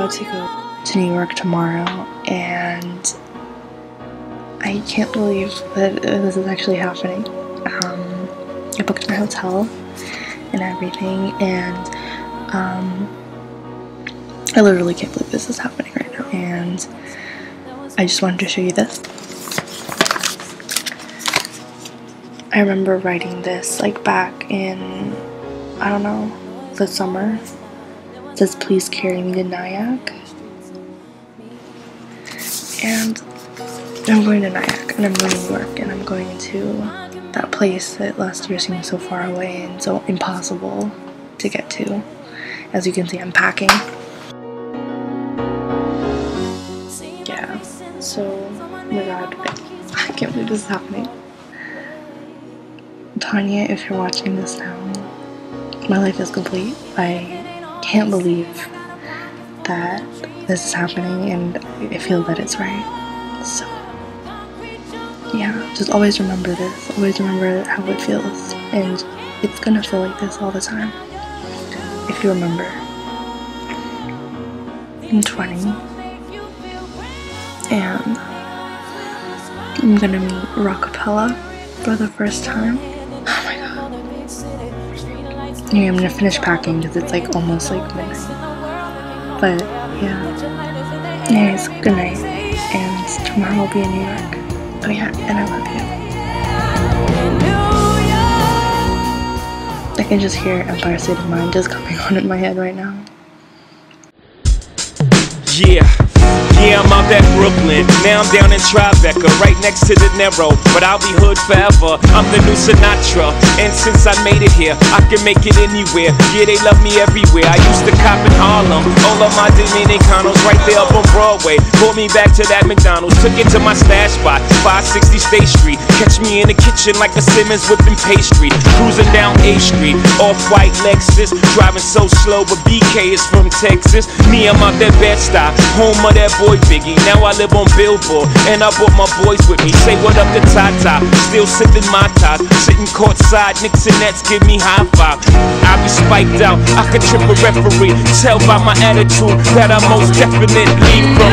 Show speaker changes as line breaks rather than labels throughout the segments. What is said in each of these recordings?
to go to New York tomorrow, and I can't believe that this is actually happening. I booked my hotel and everything, and I literally can't believe this is happening right now, and I just wanted to show you this. I remember writing this like back in, I don't know, the summer. It says, "Please carry me to Nyack." And I'm going to Nyack, and I'm going to New York, and I'm going to that place that last year seemed so far away and so impossible to get to. As you can see, I'm packing. Yeah, so, oh my god, I can't believe this is happening. Tanya, if you're watching this now, my life is complete. I can't believe that this is happening, and I feel that it's right. So, yeah, just always remember this. Always remember how it feels, and it's gonna feel like this all the time. If you remember, I'm 20, and I'm gonna meet Rockapella for the first time. Oh my god. Anyway, I'm gonna finish packing because it's like almost like midnight. But yeah. Anyways, good night. And tomorrow I'll be in New York. Oh yeah, and I love you. I can just hear Empire State of Mind just coming on in my head right now.
Yeah, I'm out at Brooklyn, now I'm down in Tribeca, right next to the Narrow, but I'll be hood forever, I'm the new Sinatra, and since I made it here, I can make it anywhere, yeah, they love me everywhere, I used to cop in Harlem, all of my Dominicanos right there up on Broadway, pulled me back to that McDonald's, took it to my stash spot, 560 State Street, catch me in the kitchen like a Simmons whipping pastry, cruising down A Street, off-white Lexus, driving so slow, but BK is from Texas, me, I'm out that Bed-Stuy, home of that boy Biggie, now I live on Billboard, and I brought my boys with me, say what up to Tata, still sipping my ties, sitting courtside, Knicks and Nets give me high five, I be spiked out, I could trip a referee, tell by my attitude that I most definitely from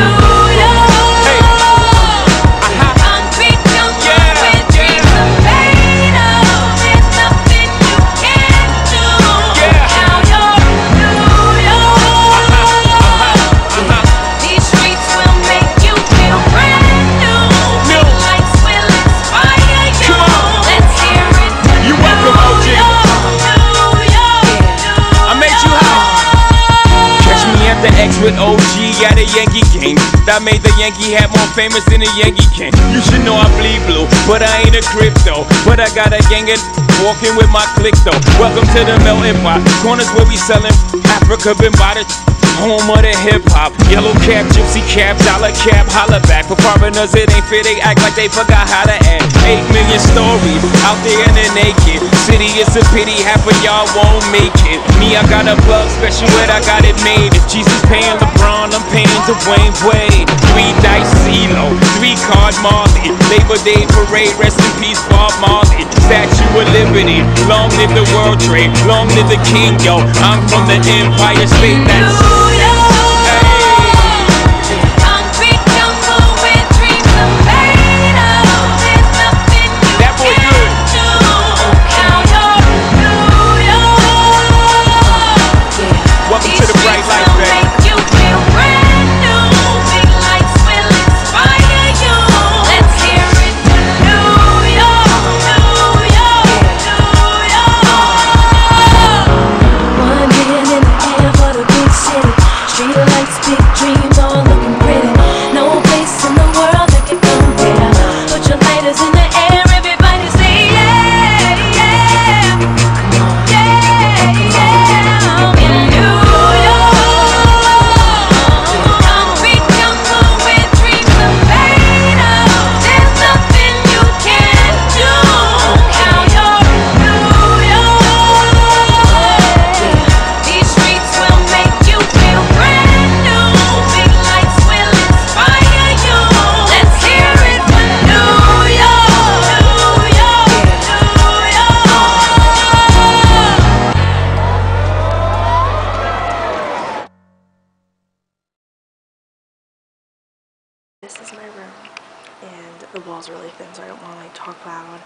with OG at a Yankee game. That made the Yankee hat more famous than a Yankee can. You should know I bleed blue, but I ain't a crypto. But I got a gang of walking with my click though. Welcome to the melting pot. Corners where we selling Africa been by the home of the hip-hop. Yellow cap, gypsy cap, dollar cap, holla back. For foreigners it ain't fair, they act like they forgot how to act. 8 million stories out there in the naked city, it's a pity half of y'all won't make it. Me, I got a plug special where I got it made. If Jesus paying LeBron, I'm paying Dwayne Wade. 3 dice CeeLo, 3 card Marley. Labor Day parade, rest in peace Bob Marley. Statue of Liberty, long live the World Trade, long live the King, yo. I'm from the Empire State, that's
city.
is really thin, so I don't want to like talk loud.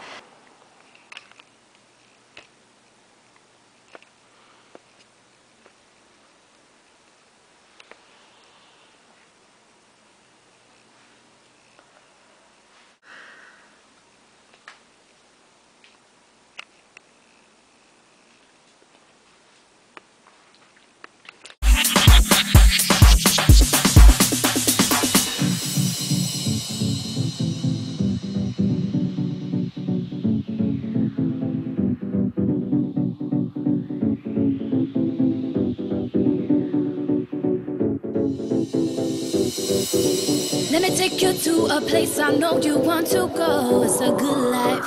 Let me take you to a place I know you want to go. It's a good life.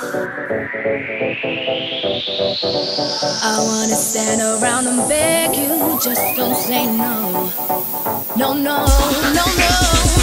I wanna stand around and beg you, just don't say no. No, no, no, no.